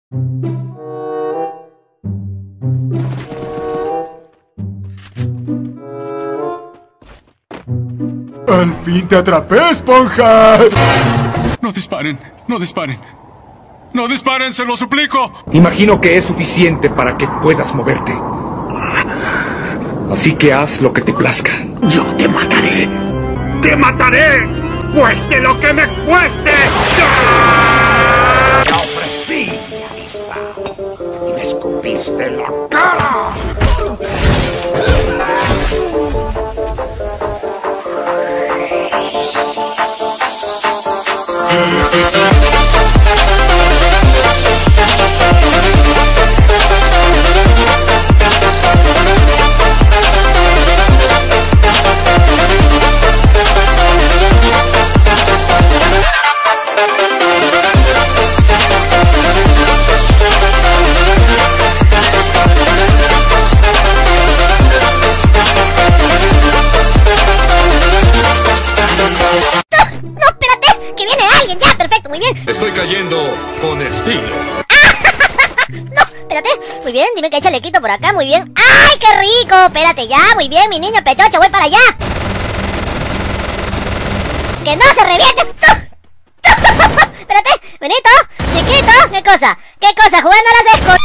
¡Al fin te atrapé, esponja! No disparen, no disparen. ¡No disparen, se lo suplico! Imagino que es suficiente para que puedas moverte. Así que haz lo que te plazca. Yo te mataré. ¡Te mataré! ¡Cueste lo que me cueste! Te ofrecí mi amistad y me escupiste en la cara. Estoy cayendo con estilo. No, espérate. Muy bien, dime que hay chalequito por acá, muy bien. ¡Ay, qué rico! Espérate ya, muy bien, mi niño pechocho, voy para allá. ¡Que no se reviente! Espérate, Benito, chiquito, ¿qué cosa? ¿Qué cosa? Jugando a las escos.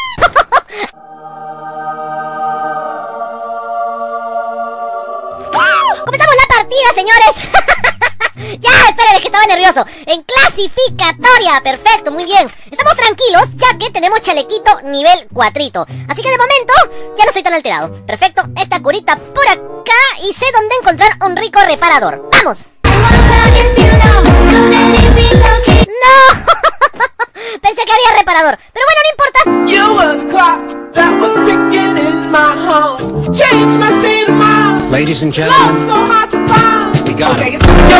Comenzamos la partida, señores. Ya, espérenme que estaba nervioso. En clasificatoria, perfecto, muy bien. Estamos tranquilos ya que tenemos chalequito nivel 4. Así que de momento ya no estoy tan alterado. Perfecto, esta curita por acá y sé dónde encontrar un rico reparador. ¡Vamos! ¡No! Pensé que había reparador, pero bueno, no importa. Ladies and gentlemen, we got it.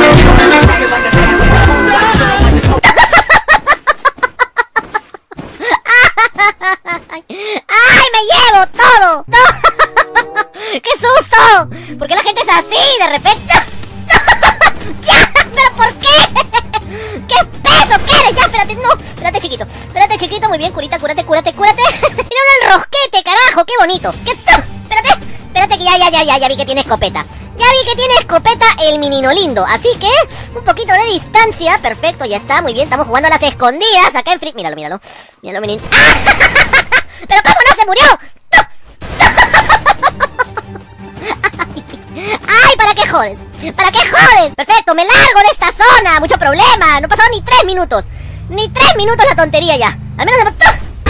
¡Ay, me llevo todo! ¡Qué susto! ¿Por qué la gente es así de repente? ¡Ya! ¿Pero por qué? ¡Qué peso que eres! ¡Ya, espérate! ¡No! Espérate, chiquito. Espérate, chiquito. Muy bien, curita, cúrate. Mira un enrosquete, carajo. ¡Qué bonito! Espérate que ya vi que tiene escopeta. Ya vi que tiene escopeta el menino lindo. Así que, un poquito de distancia. Perfecto, ya está, muy bien. Estamos jugando a las escondidas acá en free. Míralo, menino. ¡Ah! ¡Pero cómo no se murió! ¡Ay, para qué jodes! ¿Para qué jodes? Perfecto, me largo de esta zona. Mucho problema. No pasaron ni 3 minutos. Ni 3 minutos la tontería ya. Al menos de...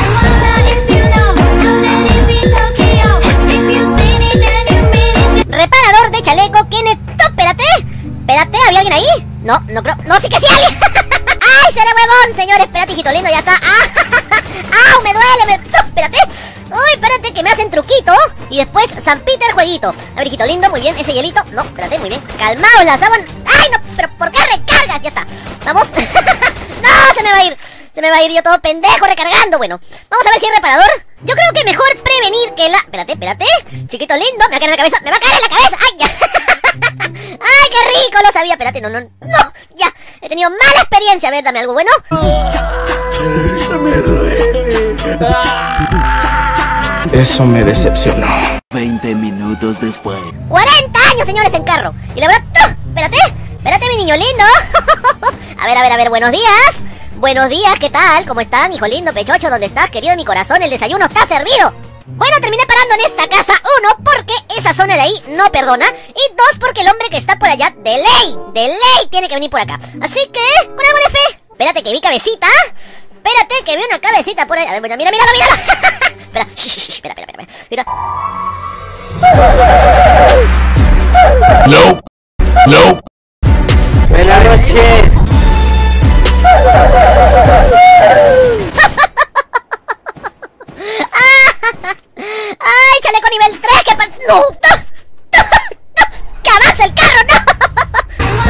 Reparador de chaleco, ¿quién es? Espérate, ¿había alguien ahí? No creo, no, sí que sí hay. ¡Ay, seré huevón, señor! Espérate, hijito lindo, ya está. ¡Au, me duele! Espérate. Uy, espérate, que me hacen truquito. Y después, San Peter jueguito. A ver, hijito lindo, muy bien, ese hielito. No, espérate, muy bien. Calmaos, la sábana. ¡Ay, no! ¿Pero por qué recargas? Ya está. Vamos. ¡No, se me va a ir! Se me va a ir yo todo pendejo recargando. Bueno, vamos a ver si hay reparador. Yo creo que mejor prevenir que la... Espérate. Chiquito lindo, me va a caer en la cabeza. ¡Me va a caer en la cabeza! ¡Ay, ya! ¡Ay, qué rico! Lo sabía. Espérate, no. Ya. He tenido mala experiencia. A ver, dame algo bueno. Me duele. Eso me decepcionó. 20 minutos después. 40 años, señores, en carro. Y la verdad... Espérate, mi niño lindo. A ver, buenos días. Buenos días, ¿qué tal? ¿Cómo están, hijo lindo, pechocho? ¿Dónde estás, querido de mi corazón? El desayuno está servido. Bueno, terminé parando en esta casa. 1, porque esa zona de ahí no perdona. Y 2, porque el hombre que está por allá, de ley tiene que venir por acá. Así que, con algo de fe. Espérate que vi cabecita. Espérate que vi una cabecita por ahí. A ver, míralo. Espera, espera. Mira. No. Buenas noches. ¡Ay, chaleco nivel 3! ¡Que ¡no! ¡Que avanza el carro!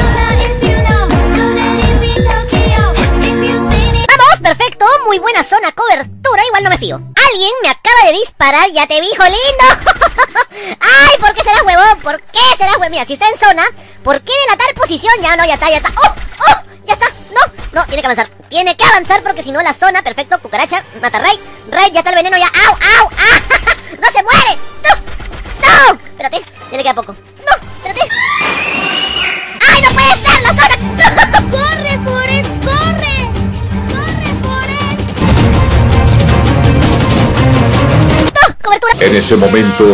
¡No! ¡Vamos! ¡Perfecto! Muy buena zona la cobertura, igual no me fío. Alguien me acaba de disparar, ya te vi, hijo lindo. Ay, ¿por qué serás huevón? ¿Por qué serás huevón? Mira, si está en zona, ¿por qué delatar posición? Ya no, ya está, ya está. ¡Oh! ¡Oh! Ya está. No, tiene que avanzar. Tiene que avanzar porque si no la zona, perfecto, cucaracha, mata Raid. Raid, ya está el veneno, ya. ¡Au, au! ¡Ah! ¡No se muere! ¡No! Espérate, ya le queda poco. ¡No! Espérate. ¡Ay, no puede ser la zona! ¡Corre, Forrest! ¡Corre! ¡Corre, Forrest! ¡No! ¡Cobertura! En ese momento,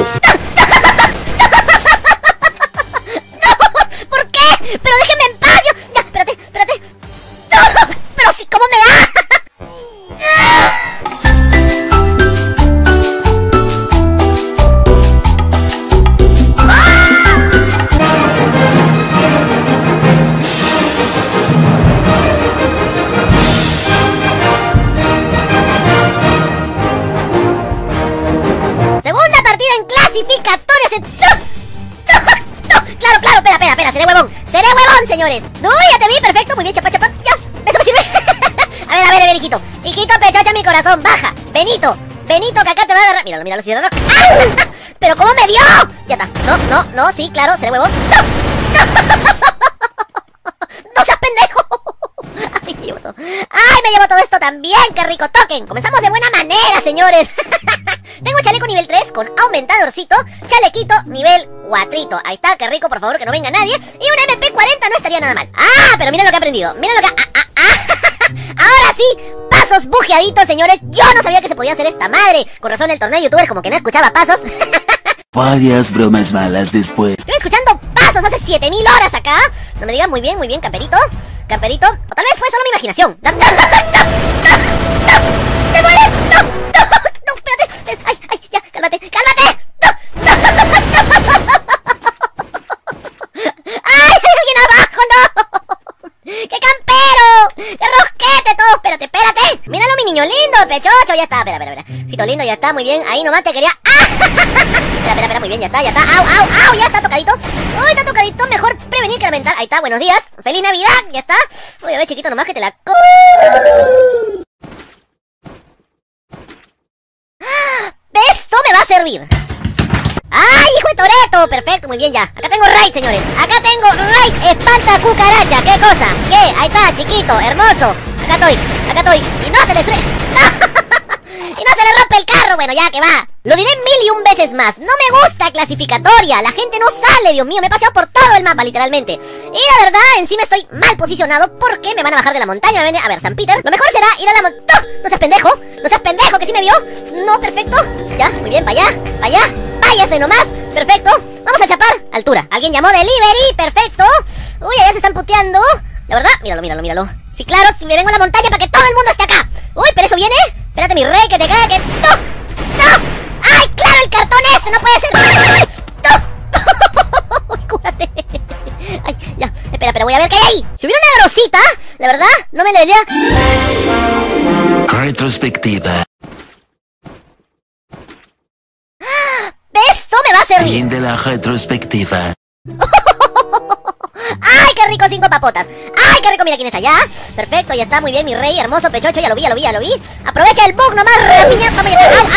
¡No! ¿Por qué? ¡Pero déjenme en paz! Ya, espérate. ¡No! ¡Pero sí, cómo me da! Segunda partida en clasificatorias. Claro, espera, seré huevón, señores. No, ya te vi, perfecto, muy bien, chapa, ya, eso me sirve. a ver, hijito, pechocha mi corazón, baja, Benito, que acá te va a agarrar, míralo, si ¡ah! Pero ¿cómo me dio? Ya está, no, sí, claro, seré huevón. No seas pendejo. Ay, me llevo todo esto también, qué rico token. Comenzamos de buena manera, señores. Tengo chaleco nivel 3 con aumentadorcito, chalequito nivel 4. Ahí está, qué rico, por favor, que no venga nadie. Y una MP40 no estaría nada mal. Ah, pero miren lo que he aprendido. Ahora sí, pasos bujeaditos, señores. Yo no sabía que se podía hacer esta madre. Con razón el torneo de youtubers como que no escuchaba pasos. Varias bromas malas después. Estoy escuchando pasos hace 7000 horas acá. No me digan, muy bien, camperito. O tal vez fue solo mi imaginación. ¡No! ¡Te mueres! ¡No, espérate! ¡Ay, ya, cálmate! ¡Ay, hay alguien abajo! ¡No! ¡Qué campero! ¡Qué rosquete todo! Espérate. Míralo, mi niño lindo, pechocho. Ya está, espera. Hijito lindo, ya está, muy bien. Ahí nomás te quería... ¡Ah! Espera, muy bien, ya está. ¡Au! Ya está tocadito. Uy, está tocadito. Mejor prevenir que lamentar. Ahí está, buenos días. ¡Feliz Navidad! Ya está. Uy, a ver, chiquito, nomás que te la... Esto me va a servir. ¡Ay, hijo de Toreto! Perfecto, muy bien ya. Acá tengo Raid, señores. Acá tengo Raid. Espanta cucaracha. ¿Qué cosa? ¿Qué? Ahí está, chiquito, hermoso. Acá estoy. Y no se le y no se le rompe el carro. Bueno, ya que va. Lo diré 1001 veces más. No me gusta clasificatoria. La gente no sale, Dios mío. Me he paseado por todo el mapa, literalmente. Y la verdad, encima estoy mal posicionado porque me van a bajar de la montaña. A ver, San Peter. Lo mejor será ir a la montaña. No seas pendejo, que sí me vio. No, perfecto. Ya, muy bien, para allá. Váyase nomás. Perfecto. Vamos a chapar. Altura. Alguien llamó delivery. Perfecto. Uy, allá se están puteando. La verdad, míralo. Sí, claro, si me vengo a la montaña para que todo el mundo esté acá. Uy, pero eso viene. Espérate, mi rey, que te cae, que... ¡No! ¡Ay, claro, el cartón ese! ¡No puede ser! ¡No! ¡Uy, cúrate! Ay, ya. Espera, voy a ver qué hay ahí. Si hubiera una grosita, la verdad, no me le diría... Retrospectiva. Esto me va a servir. Fin de la retrospectiva. ¡Ay, qué rico! 5 papotas. ¡Ay, qué rico! Mira quién está allá. Perfecto, ya está, muy bien, mi rey, hermoso, pechocho. Ya lo vi. Aprovecha el bug nomás, rapiña. Vamos, ya está.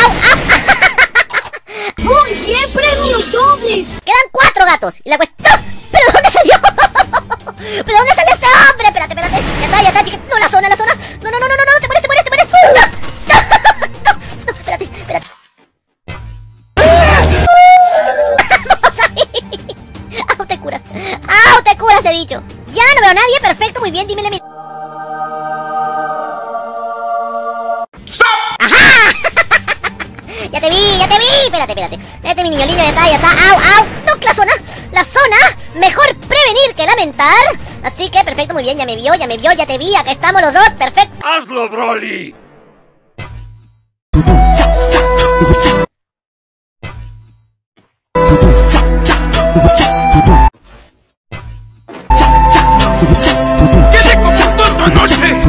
¡Au! ¡Muy bien, premios dobles! Quedan 4 gatos. Y la cuestión... ¿Pero dónde salió? ¿Pero dónde salió este hombre? Espérate. Ya está, chiquita. No, la zona. No, te mueres. No, espérate. Vamos ahí. ¡Au, te curas, he dicho! Ya no veo a nadie, perfecto, muy bien, dímele mi... ¡Stop! ¡Ajá! Ya te vi, espérate. Mi niño lindo, ya está, ¡au! ¡No, la zona! Mejor prevenir que lamentar. Así que, perfecto, muy bien, ya me vio, ya te vi, acá estamos los dos, perfecto. ¡Hazlo, Broly! ¿Qué le comentó esta noche?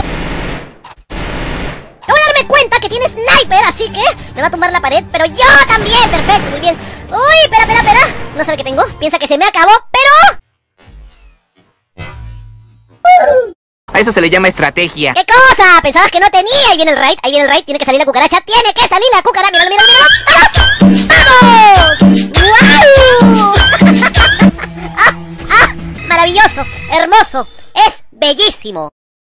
Acabo de darme cuenta que tiene sniper, así que me va a tumbar la pared, pero yo también, perfecto, muy bien. Uy, espera. No sabe qué tengo, piensa que se me acabó, pero... A eso se le llama estrategia. ¿Qué cosa? ¿Pensabas que no tenía? Ahí viene el raid, tiene que salir la cucaracha, tiene que salir la cucaracha. Míralo, míralo, míralo. ¡Vamos! ¡Wow! Maravilloso, hermoso, es bellísimo.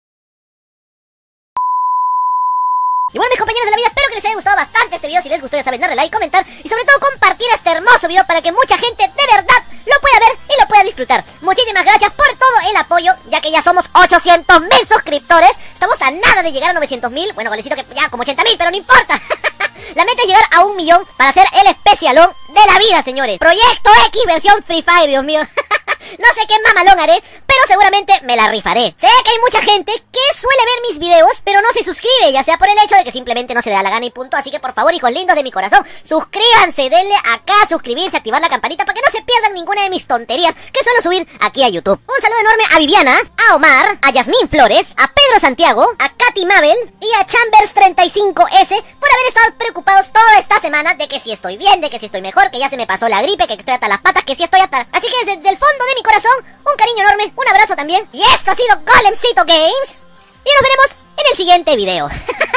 Y bueno, mis compañeros de la vida, espero que les haya gustado bastante este video. Si les gustó, ya saben, darle like, comentar y sobre todo compartir este hermoso video para que mucha gente de verdad lo pueda ver y lo pueda disfrutar. Muchísimas gracias por todo el apoyo, ya que ya somos 800.000 suscriptores. Estamos a nada de llegar a 900.000. Bueno, golecito que ya como 80.000, pero no importa. La meta es llegar a 1 millón para hacer el especialón de la vida, señores. Proyecto X versión Free Fire, Dios mío. No sé qué mamalón haré, pero seguramente me la rifaré. Sé que hay mucha gente que suele ver mis videos, pero no se suscribe, ya sea por el hecho de que simplemente no se le da la gana y punto. Así que por favor, hijos lindos de mi corazón, suscríbanse, denle acá a suscribirse, activar la campanita para que no se pierdan ninguna de mis tonterías que suelo subir aquí a YouTube. Un saludo enorme a Viviana, a Omar, a Yasmín Flores, a Pedro Santiago, a Katy Mabel y a Chambers35S por haber estado preocupados toda esta semana de que si estoy bien, de que si estoy mejor, que ya se me pasó la gripe, que estoy hasta las patas, que si estoy hasta... Así que desde el fondo de mi corazón, un cariño enorme, un abrazo también. Y esto ha sido Golemcito Games. Y nos veremos en el siguiente video.